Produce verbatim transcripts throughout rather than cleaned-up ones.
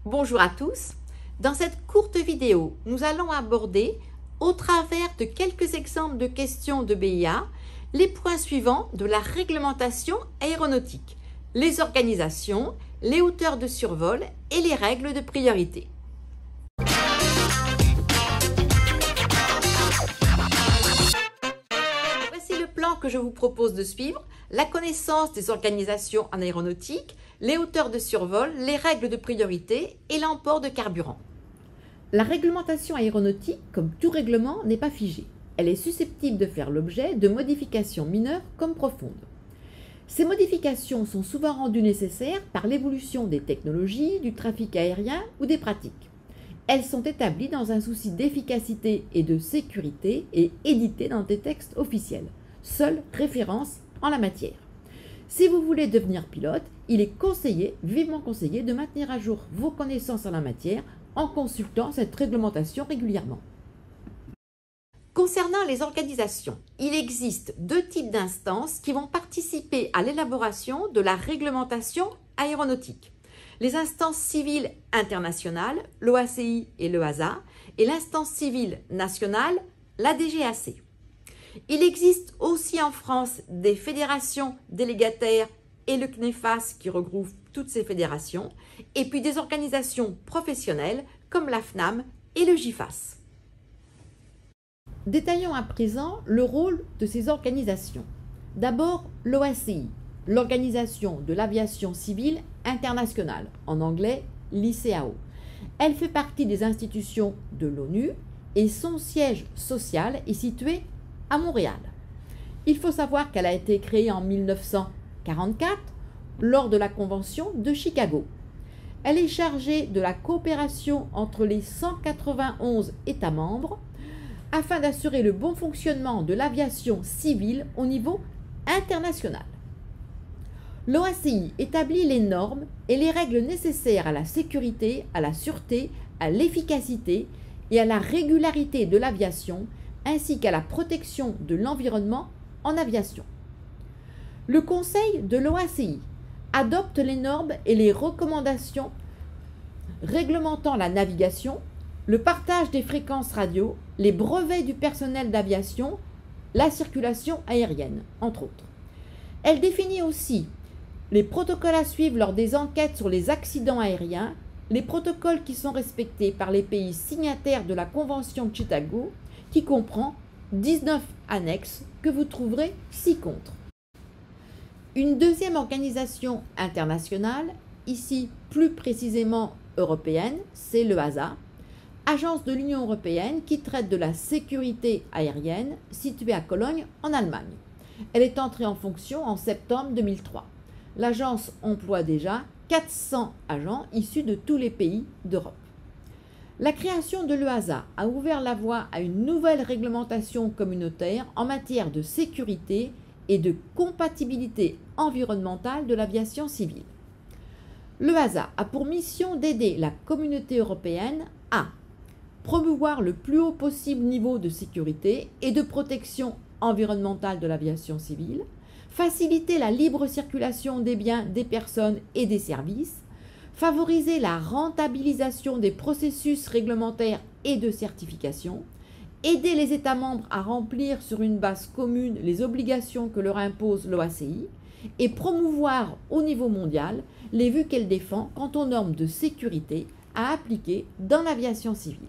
Bonjour à tous. Dans cette courte vidéo, nous allons aborder, au travers de quelques exemples de questions de B I A, les points suivants de la réglementation aéronautique, les organisations, les hauteurs de survol et les règles de priorité. Voici le plan que je vous propose de suivre: la connaissance des organisations en aéronautique, les hauteurs de survol, les règles de priorité et l'emport de carburant. La réglementation aéronautique, comme tout règlement, n'est pas figée. Elle est susceptible de faire l'objet de modifications mineures comme profondes. Ces modifications sont souvent rendues nécessaires par l'évolution des technologies, du trafic aérien ou des pratiques. Elles sont établies dans un souci d'efficacité et de sécurité et éditées dans des textes officiels. Seule référence en la matière. Si vous voulez devenir pilote, il est conseillé, vivement conseillé, de maintenir à jour vos connaissances en la matière en consultant cette réglementation régulièrement. Concernant les organisations, il existe deux types d'instances qui vont participer à l'élaboration de la réglementation aéronautique. Les instances civiles internationales, l'O A C I et l'E A S A, et l'instance civile nationale, la D G A C. Il existe aussi en France des fédérations délégataires et le C N E F A S qui regroupe toutes ces fédérations, et puis des organisations professionnelles comme la F N A M et le G I F A S. Détaillons à présent le rôle de ces organisations. D'abord, l'O A C I, l'Organisation de l'aviation civile internationale, en anglais l'I C A O. Elle fait partie des institutions de l'ONU et son siège social est situé à Montréal. Il faut savoir qu'elle a été créée en mille neuf cent quarante-quatre lors de la Convention de Chicago. Elle est chargée de la coopération entre les cent quatre-vingt-onze États membres afin d'assurer le bon fonctionnement de l'aviation civile au niveau international. L'O A C I établit les normes et les règles nécessaires à la sécurité, à la sûreté, à l'efficacité et à la régularité de l'aviation, ainsi qu'à la protection de l'environnement en aviation. Le Conseil de l'O A C I adopte les normes et les recommandations réglementant la navigation, le partage des fréquences radio, les brevets du personnel d'aviation, la circulation aérienne, entre autres. Elle définit aussi les protocoles à suivre lors des enquêtes sur les accidents aériens, les protocoles qui sont respectés par les pays signataires de la Convention de Chicago, qui comprend dix-neuf annexes que vous trouverez ci-contre. Une deuxième organisation internationale, ici plus précisément européenne, c'est l'E A S A, agence de l'Union européenne qui traite de la sécurité aérienne, située à Cologne en Allemagne. Elle est entrée en fonction en septembre deux mille trois. L'agence emploie déjà quatre cents agents issus de tous les pays d'Europe. La création de l'E A S A a ouvert la voie à une nouvelle réglementation communautaire en matière de sécurité et de compatibilité environnementale de l'aviation civile. L'E A S A a pour mission d'aider la communauté européenne à promouvoir le plus haut possible niveau de sécurité et de protection environnementale de l'aviation civile, faciliter la libre circulation des biens, des personnes et des services, favoriser la rentabilisation des processus réglementaires et de certification, aider les États membres à remplir sur une base commune les obligations que leur impose l'O A C I et promouvoir au niveau mondial les vues qu'elle défend quant aux normes de sécurité à appliquer dans l'aviation civile.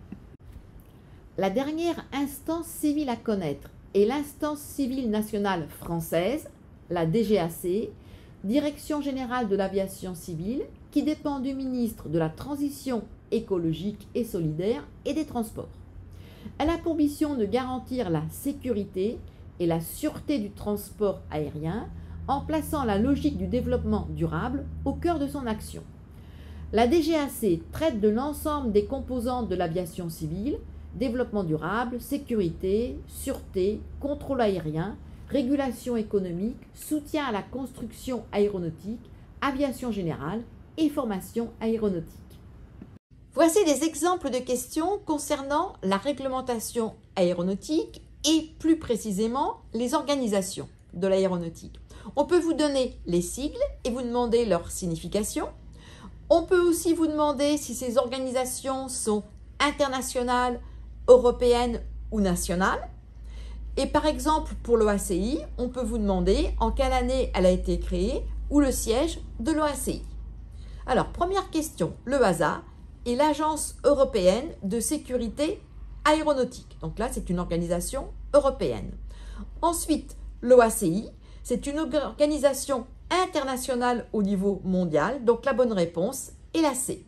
La dernière instance civile à connaître est l'instance civile nationale française, la D G A C, Direction générale de l'aviation civile, qui dépend du ministre de la Transition écologique et solidaire et des Transports. Elle a pour mission de garantir la sécurité et la sûreté du transport aérien en plaçant la logique du développement durable au cœur de son action. La D G A C traite de l'ensemble des composantes de l'aviation civile: développement durable, sécurité, sûreté, contrôle aérien, régulation économique, soutien à la construction aéronautique, aviation générale et formation aéronautique. Voici des exemples de questions concernant la réglementation aéronautique et plus précisément les organisations de l'aéronautique. On peut vous donner les sigles et vous demander leur signification. On peut aussi vous demander si ces organisations sont internationales, européennes ou nationales. Et par exemple, pour l'O A C I, on peut vous demander en quelle année elle a été créée ou le siège de l'O A C I. Alors, première question, l'E A S A est l'Agence européenne de sécurité aéronautique. Donc là, c'est une organisation européenne. Ensuite, l'O A C I, c'est une organisation internationale au niveau mondial. Donc la bonne réponse est la C.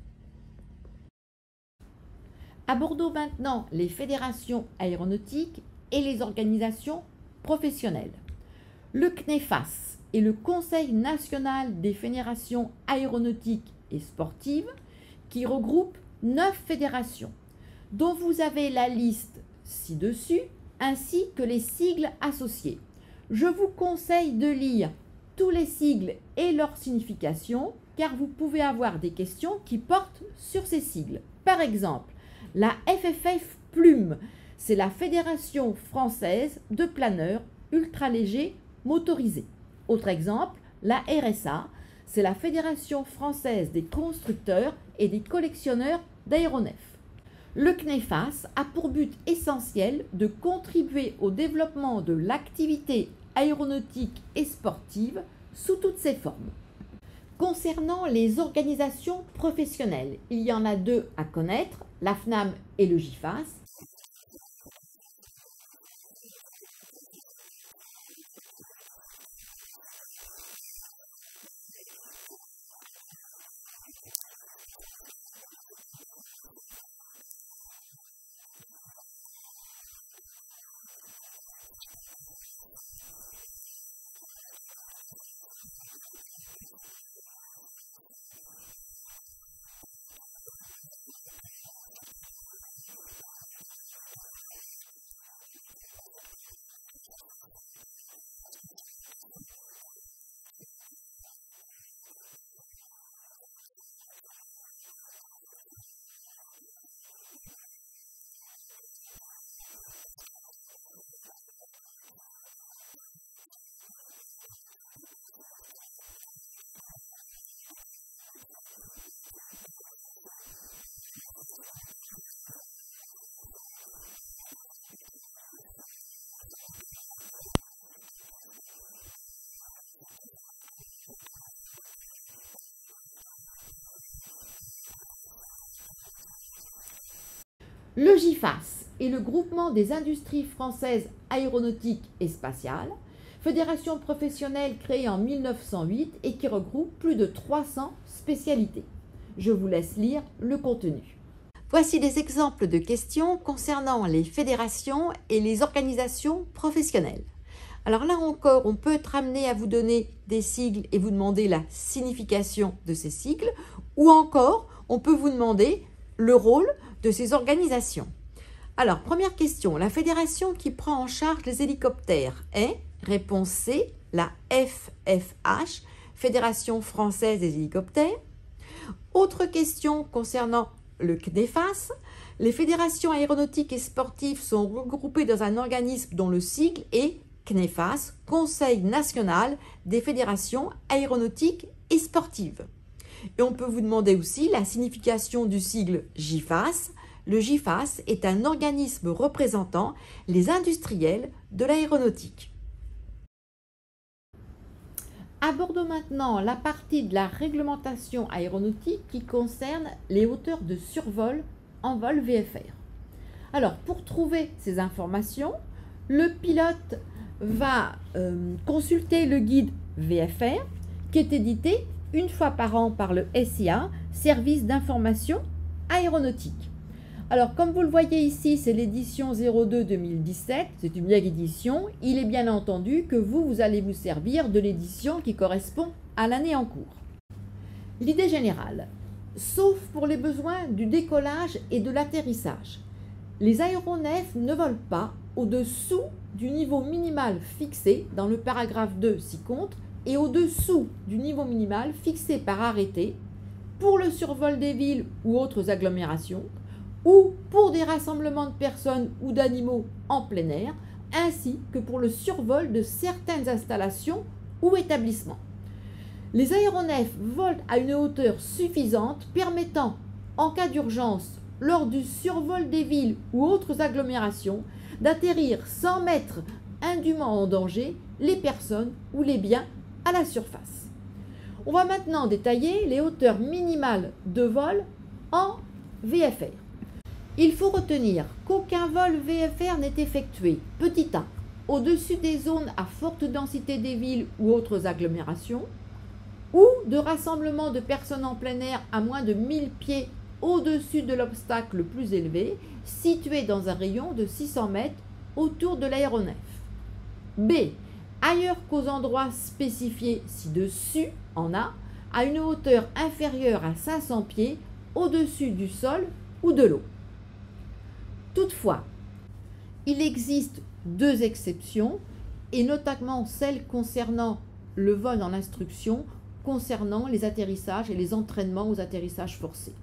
Abordons maintenant les fédérations aéronautiques et les organisations professionnelles. Le C N E F A S est le Conseil national des fédérations aéronautiques et sportives qui regroupe neuf fédérations, dont vous avez la liste ci-dessus, ainsi que les sigles associés. Je vous conseille de lire tous les sigles et leur signification, car vous pouvez avoir des questions qui portent sur ces sigles. Par exemple, la F F F Plume, c'est la Fédération française de planeurs ultralégers motorisés. Autre exemple, la R S A, c'est la Fédération française des constructeurs et des collectionneurs d'aéronefs. Le C N E F A S a pour but essentiel de contribuer au développement de l'activité aéronautique et sportive sous toutes ses formes. Concernant les organisations professionnelles, il y en a deux à connaître, la F N A M et le G I F A S. Le G I F A S est le groupement des industries françaises aéronautiques et spatiales, fédération professionnelle créée en mille neuf cent huit et qui regroupe plus de trois cents spécialités. Je vous laisse lire le contenu. Voici des exemples de questions concernant les fédérations et les organisations professionnelles. Alors là encore, on peut être amené à vous donner des sigles et vous demander la signification de ces sigles, ou encore, on peut vous demander le rôle de ces organisations. Alors, première question, la fédération qui prend en charge les hélicoptères est, réponse C, la F F H, Fédération française des hélicoptères. Autre question concernant le C N E F A S, les fédérations aéronautiques et sportives sont regroupées dans un organisme dont le sigle est C N E F A S, Conseil national des fédérations aéronautiques et sportives. Et on peut vous demander aussi la signification du sigle G I F A S. Le G I F A S est un organisme représentant les industriels de l'aéronautique. Abordons maintenant la partie de la réglementation aéronautique qui concerne les hauteurs de survol en vol V F R. Alors, pour trouver ces informations, le pilote va euh, consulter le guide V F R qui est édité une fois par an par le S I A, Service d'information aéronautique. Alors, comme vous le voyez ici, c'est l'édition zéro deux deux mille dix-sept, c'est une vieille édition. Il est bien entendu que vous, vous allez vous servir de l'édition qui correspond à l'année en cours. L'idée générale, sauf pour les besoins du décollage et de l'atterrissage, les aéronefs ne volent pas au-dessous du niveau minimal fixé dans le paragraphe deux ci-contre et au-dessous du niveau minimal fixé par arrêté pour le survol des villes ou autres agglomérations, ou pour des rassemblements de personnes ou d'animaux en plein air, ainsi que pour le survol de certaines installations ou établissements. Les aéronefs volent à une hauteur suffisante permettant, en cas d'urgence, lors du survol des villes ou autres agglomérations, d'atterrir sans mettre indûment en danger les personnes ou les biens à la surface. On va maintenant détailler les hauteurs minimales de vol en V F R. Il faut retenir qu'aucun vol V F R n'est effectué, petit a, au-dessus des zones à forte densité des villes ou autres agglomérations, ou de rassemblement de personnes en plein air à moins de mille pieds au-dessus de l'obstacle le plus élevé, situé dans un rayon de six cents mètres autour de l'aéronef. B. Ailleurs qu'aux endroits spécifiés ci-dessus, en A, à une hauteur inférieure à cinq cents pieds au-dessus du sol ou de l'eau. Toutefois, il existe deux exceptions, et notamment celles concernant le vol en instruction, concernant les atterrissages et les entraînements aux atterrissages forcés.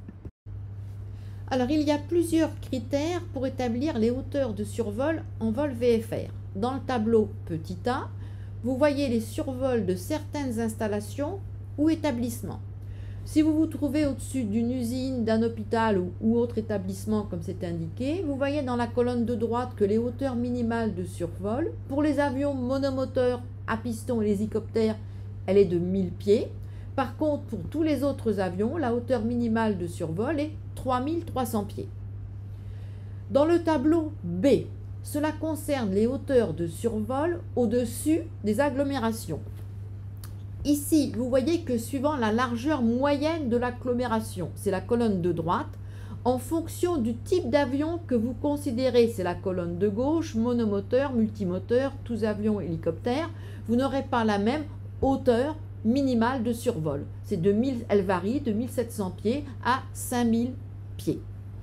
Alors, il y a plusieurs critères pour établir les hauteurs de survol en vol V F R. Dans le tableau petit a, vous voyez les survols de certaines installations ou établissements. Si vous vous trouvez au-dessus d'une usine, d'un hôpital ou, ou autre établissement comme c'est indiqué, vous voyez dans la colonne de droite que les hauteurs minimales de survol, pour les avions monomoteurs à piston et les hélicoptères, elle est de mille pieds. Par contre, pour tous les autres avions, la hauteur minimale de survol est trois mille trois cents pieds. Dans le tableau B, cela concerne les hauteurs de survol au-dessus des agglomérations. Ici, vous voyez que suivant la largeur moyenne de l'agglomération, c'est la colonne de droite, en fonction du type d'avion que vous considérez, c'est la colonne de gauche, monomoteur, multimoteur, tous avions, hélicoptères, vous n'aurez pas la même hauteur minimale de survol. C'est de mille, elle varie de mille sept cents pieds à cinq mille pieds.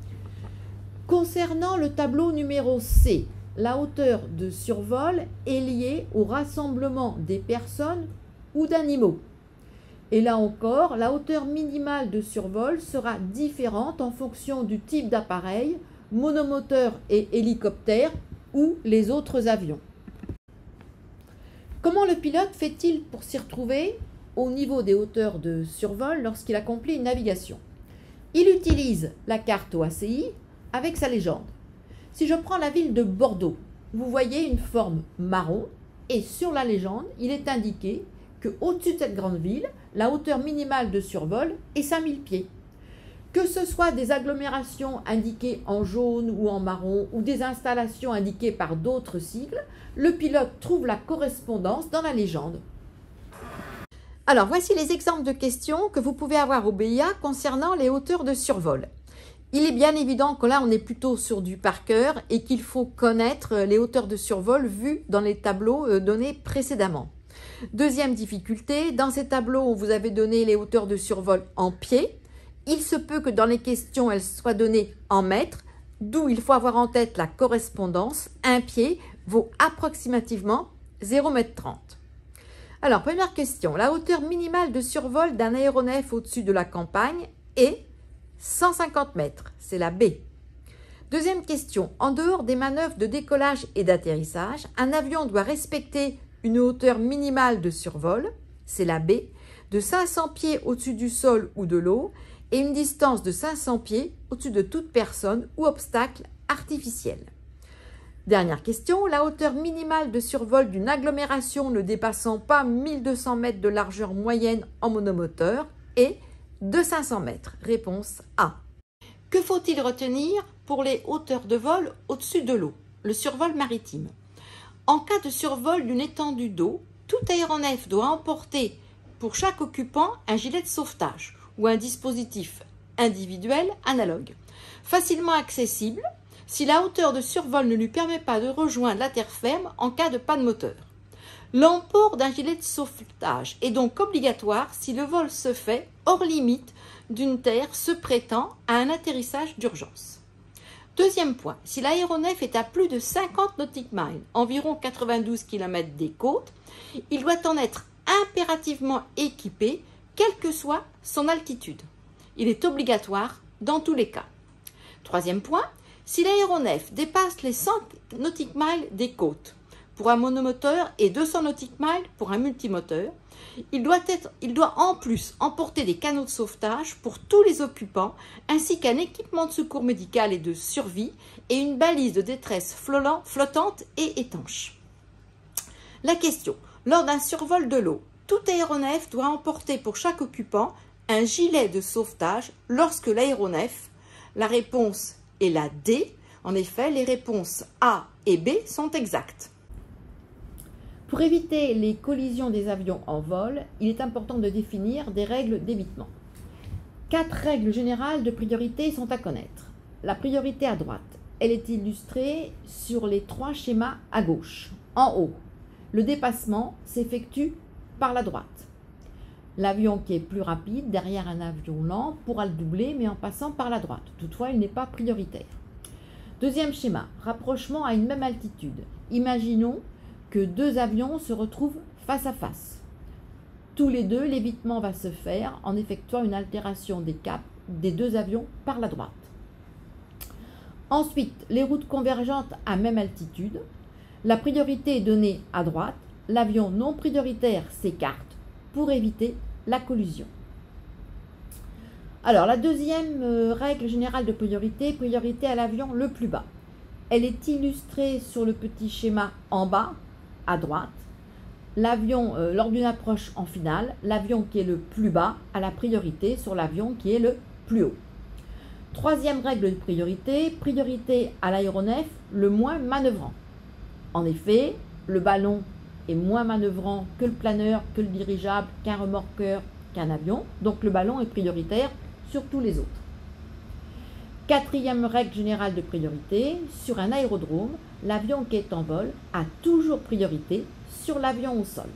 Concernant le tableau numéro C, la hauteur de survol est liée au rassemblement des personnes ou d'animaux. Et là encore, la hauteur minimale de survol sera différente en fonction du type d'appareil, monomoteur et hélicoptère ou les autres avions. Comment le pilote fait-il pour s'y retrouver au niveau des hauteurs de survol lorsqu'il accomplit une navigation? Il utilise la carte O A C I avec sa légende. Si je prends la ville de Bordeaux, vous voyez une forme marron et sur la légende, il est indiqué qu'au-dessus de cette grande ville, la hauteur minimale de survol est cinq mille pieds. Que ce soit des agglomérations indiquées en jaune ou en marron ou des installations indiquées par d'autres sigles, le pilote trouve la correspondance dans la légende. Alors, voici les exemples de questions que vous pouvez avoir au B I A concernant les hauteurs de survol. Il est bien évident que là, on est plutôt sur du par cœur et qu'il faut connaître les hauteurs de survol vues dans les tableaux donnés précédemment. Deuxième difficulté, dans ces tableaux, on vous avait donné les hauteurs de survol en pieds. Il se peut que dans les questions, elles soient données en mètres, d'où il faut avoir en tête la correspondance. Un pied vaut approximativement zéro virgule trente mètres. Alors, première question, la hauteur minimale de survol d'un aéronef au-dessus de la campagne est cent cinquante mètres, c'est la B. Deuxième question, en dehors des manœuvres de décollage et d'atterrissage, un avion doit respecter une hauteur minimale de survol, c'est la B, de cinq cents pieds au-dessus du sol ou de l'eau et une distance de cinq cents pieds au-dessus de toute personne ou obstacle artificiel. Dernière question, la hauteur minimale de survol d'une agglomération ne dépassant pas mille deux cents mètres de largeur moyenne en monomoteur est de cinq cents mètres. Réponse A. Que faut-il retenir pour les hauteurs de vol au-dessus de l'eau? Le survol maritime. En cas de survol d'une étendue d'eau, tout aéronef doit emporter pour chaque occupant un gilet de sauvetage ou un dispositif individuel analogue, facilement accessible si la hauteur de survol ne lui permet pas de rejoindre la terre ferme en cas de panne moteur. L'emport d'un gilet de sauvetage est donc obligatoire si le vol se fait hors limite d'une terre se prêtant à un atterrissage d'urgence. Deuxième point, si l'aéronef est à plus de cinquante nautiques miles, environ quatre-vingt-douze kilomètres des côtes, il doit en être impérativement équipé, quelle que soit son altitude. Il est obligatoire dans tous les cas. Troisième point, si l'aéronef dépasse les cent nautiques miles des côtes, pour un monomoteur et deux cents nautiques miles pour un multimoteur. Il doit, être, il doit en plus emporter des canaux de sauvetage pour tous les occupants, ainsi qu'un équipement de secours médical et de survie et une balise de détresse flottante et étanche. La question: lors d'un survol de l'eau, tout aéronef doit emporter pour chaque occupant un gilet de sauvetage lorsque l'aéronef. La réponse est la D. En effet, les réponses A et B sont exactes. Pour éviter les collisions des avions en vol, il est important de définir des règles d'évitement. Quatre règles générales de priorité sont à connaître. La priorité à droite, elle est illustrée sur les trois schémas à gauche. En haut, le dépassement s'effectue par la droite. L'avion qui est plus rapide derrière un avion lent pourra le doubler, mais en passant par la droite. Toutefois, il n'est pas prioritaire. Deuxième schéma, rapprochement à une même altitude. Imaginons que deux avions se retrouvent face à face. Tous les deux, l'évitement va se faire en effectuant une altération des caps des deux avions par la droite. Ensuite, les routes convergentes à même altitude. La priorité est donnée à droite. L'avion non prioritaire s'écarte pour éviter la collision. Alors, la deuxième euh, règle générale de priorité, priorité à l'avion le plus bas. Elle est illustrée sur le petit schéma en bas, à droite. L'avion, euh, lors d'une approche en finale, l'avion qui est le plus bas a la priorité sur l'avion qui est le plus haut. Troisième règle de priorité, priorité à l'aéronef le moins manœuvrant. En effet, le ballon est moins manœuvrant que le planeur, que le dirigeable, qu'un remorqueur, qu'un avion. Donc le ballon est prioritaire sur tous les autres. Quatrième règle générale de priorité, sur un aérodrome, l'avion qui est en vol a toujours priorité sur l'avion au sol.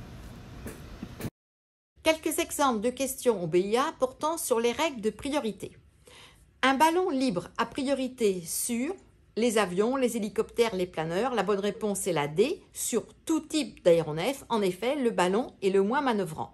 Quelques exemples de questions au B I A portant sur les règles de priorité. Un ballon libre a priorité sur les avions, les hélicoptères, les planeurs. La bonne réponse est la D, sur tout type d'aéronef. En effet, le ballon est le moins manœuvrant.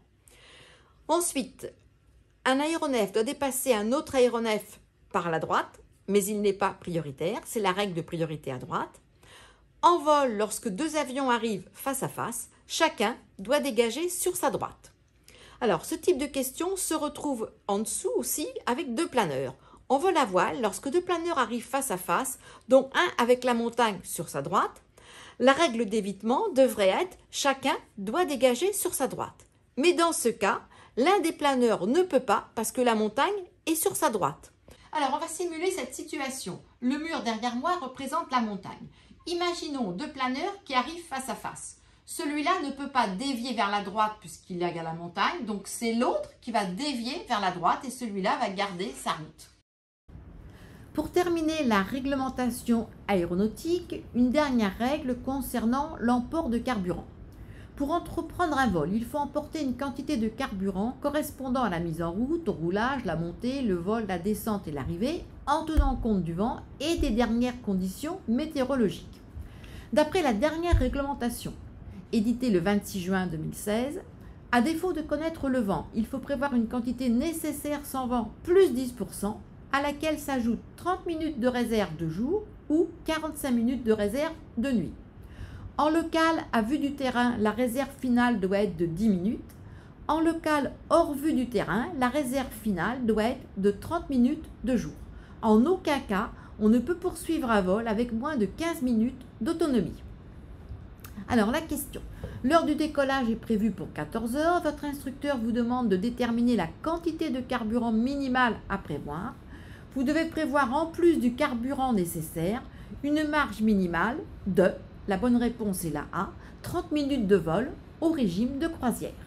Ensuite, un aéronef doit dépasser un autre aéronef par la droite, mais il n'est pas prioritaire. C'est la règle de priorité à droite. En vol, lorsque deux avions arrivent face à face, chacun doit dégager sur sa droite. Alors, ce type de question se retrouve en dessous aussi avec deux planeurs. On vole à voile lorsque deux planeurs arrivent face à face, dont un avec la montagne sur sa droite. La règle d'évitement devrait être chacun doit dégager sur sa droite. Mais dans ce cas, l'un des planeurs ne peut pas parce que la montagne est sur sa droite. Alors, on va simuler cette situation. Le mur derrière moi représente la montagne. Imaginons deux planeurs qui arrivent face à face. Celui-là ne peut pas dévier vers la droite puisqu'il est à la montagne, donc c'est l'autre qui va dévier vers la droite et celui-là va garder sa route. Pour terminer la réglementation aéronautique, une dernière règle concernant l'emport de carburant. Pour entreprendre un vol, il faut emporter une quantité de carburant correspondant à la mise en route, au roulage, la montée, le vol, la descente et l'arrivée, en tenant compte du vent et des dernières conditions météorologiques. D'après la dernière réglementation, éditée le vingt-six juin deux mille seize, à défaut de connaître le vent, il faut prévoir une quantité nécessaire sans vent plus dix pour cent, à laquelle s'ajoutent trente minutes de réserve de jour ou quarante-cinq minutes de réserve de nuit. En local, à vue du terrain, la réserve finale doit être de dix minutes. En local, hors vue du terrain, la réserve finale doit être de trente minutes de jour. En aucun cas, on ne peut poursuivre un vol avec moins de quinze minutes d'autonomie. Alors la question, l'heure du décollage est prévue pour quatorze heures. Votre instructeur vous demande de déterminer la quantité de carburant minimale à prévoir. Vous devez prévoir en plus du carburant nécessaire une marge minimale de, la bonne réponse est la A, trente minutes de vol au régime de croisière.